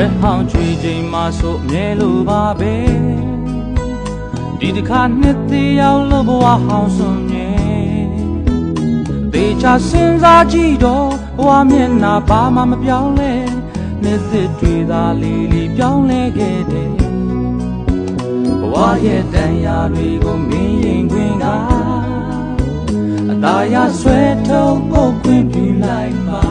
ဟောင်းချွေချိန်မှာဆိုမြဲလိုပါပဲဒီတစ်ခါနှစ်သေးရောက်လို့ဘဝဟောင်းစွန်မြဲသေချာစဉ်းစားကြည့်တော့ဘဝမျက်နှာဘာမှမပြောင်းလဲနှစ်သက်တွေသာလေးလေးပြောင်းလဲခဲ့တယ်ဘဝရဲ့တန်ရာတွေကိုမင်းရင်ခွင်ကအသာရဆွဲထုတ်ဖို့ခွင့်ပြုလိုက်ပါ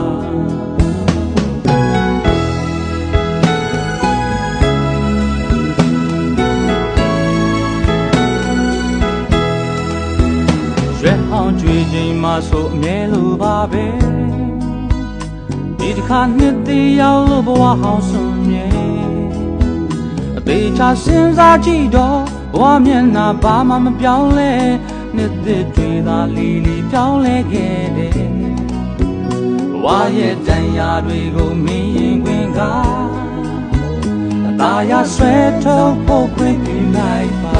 ရွယ်ဟောင်းကြွေချိန်မှာဆိုအမြဲလိုပါပဲဒီတစ်ခါနှစ်သေးရောက်လို့ဘဝဟောင်းစွန်မြဲအသေးချစဉ်းစားကြည့်တော့ဘဝမျက်နှာဘာမှမပြောင်းလဲနှစ်သက်တွေသာလီလီပြောင်းလဲခဲ့တယ်ဘဝရဲ့တန်ရာတွေကိုမင်းရင်ခွင်ကအသာရဆွဲထုတ်ဖို့ခွင့်ပြုလိုက်ပါ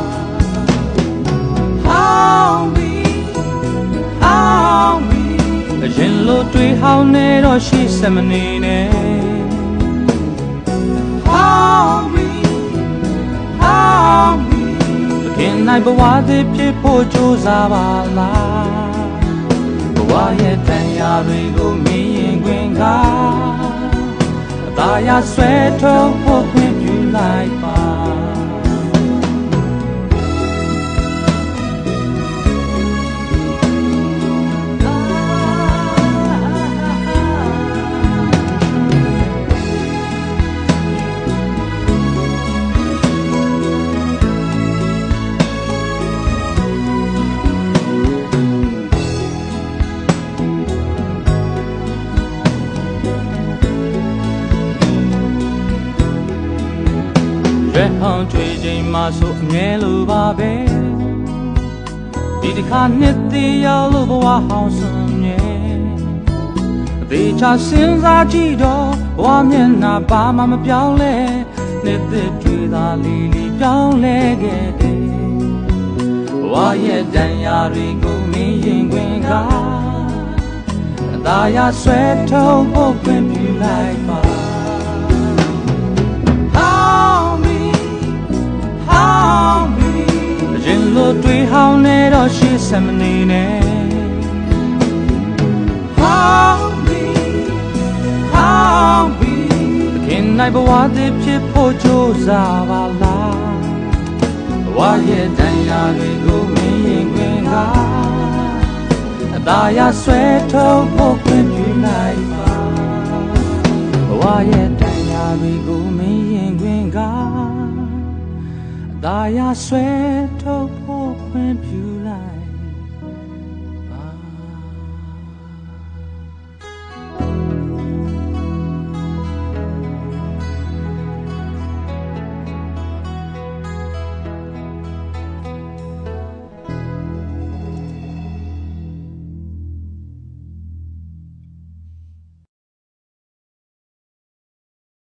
ရင်လို့တွေးဟောင်းနေတော့ရှိစမနေနဲ့ဟောင်းပြီခင်နိုင်ဘဝသည်ဖြစ်ဖို့ကြိုးစားပါလားဘဝရဲ့တန်ရာတွေကိုမင်းရင်ခွင်ကအသာရဆွဲထုတ်ဖို့ခွင့်ပြုလိုက်ပါရွယ်ဟောင်းကြွေချိန်မှာဆိုအမြဲလိုပါပဲဒီတစ်ခါနှစ်သေးရောက်လို့ဘဝဟောင်းစွန်မြဲအသေးချစဉ်းစားကြည့်တော့ဘဝမျက်နှာဘာမှမပြောင်းလဲနှစ်သက်တွေသာလီလီပြောင်းလဲခဲ့တယ်ဘဝရဲ့တန်ရာတွေကိုမင်းရင်ခွင်ကအသာရဆွဲထုတ်ဖို့ခွင့်ပြုလိုက်ပါတွေးဟောင်းနေတော့ရှိစမနေနဲ့ဟောင်းပြီခင်နိုင်ဘဝသည်ဖြစ်ဖို့ကြိုးစားပါလားဘဝရဲ့တန်ရာတွေကိုမင်းရင်ခွင်ကအသာရဆွဲထုတ်ဖို့ခွင့်ပြုလိုက်ပါဘဝရဲ့တန်ရာတွေကိုမင်းရင်ခွင်ကအသာရဆွဲထုတ်ဖို့ခွင့်ပြုလိုက်